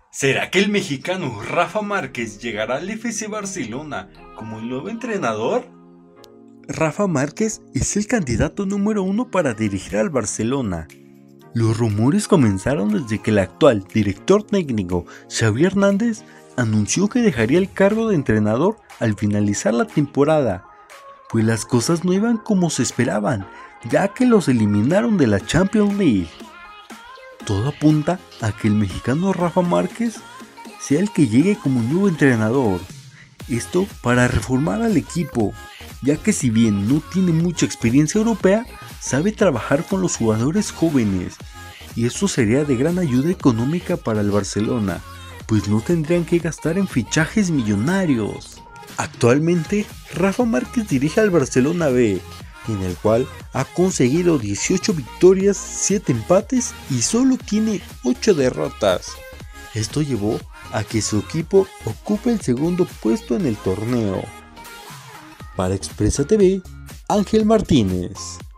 ¿Será que el mexicano Rafa Márquez llegará al FC Barcelona como el nuevo entrenador? Rafa Márquez es el candidato número uno para dirigir al Barcelona. Los rumores comenzaron desde que el actual director técnico Xavi Hernández anunció que dejaría el cargo de entrenador al finalizar la temporada, pues las cosas no iban como se esperaban, ya que los eliminaron de la Champions League. Todo apunta a que el mexicano Rafa Márquez sea el que llegue como nuevo entrenador. Esto para reformar al equipo, ya que si bien no tiene mucha experiencia europea, sabe trabajar con los jugadores jóvenes, y eso sería de gran ayuda económica para el Barcelona, pues no tendrían que gastar en fichajes millonarios. Actualmente, Rafa Márquez dirige al Barcelona B, en el cual ha conseguido 18 victorias, 7 empates y solo tiene 8 derrotas. Esto llevó a que su equipo ocupe el segundo puesto en el torneo. Para Expresa TV, Ángel Martínez.